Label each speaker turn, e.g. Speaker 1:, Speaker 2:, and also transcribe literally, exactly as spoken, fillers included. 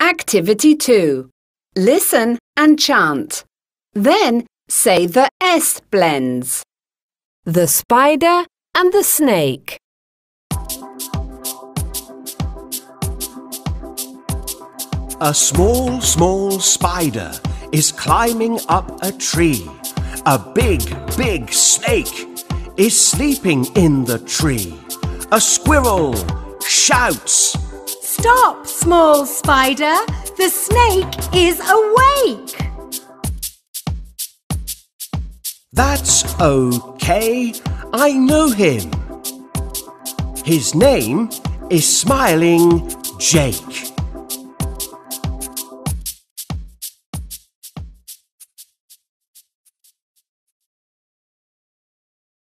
Speaker 1: Activity two. Listen and chant. Then say the S blends.
Speaker 2: The spider and the snake.
Speaker 3: A small, small spider is climbing up a tree. A big, big snake is sleeping in the tree. A squirrel shouts,
Speaker 4: "Stop, small spider! The snake is awake!"
Speaker 3: "That's okay, I know him. His name is Smiling Jake."